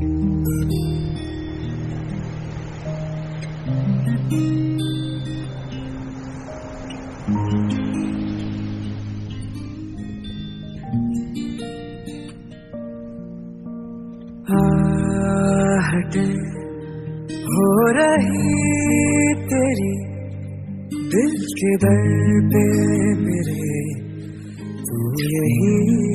आहटें हो रही तेरी दिल के दर पे मेरे, तू यही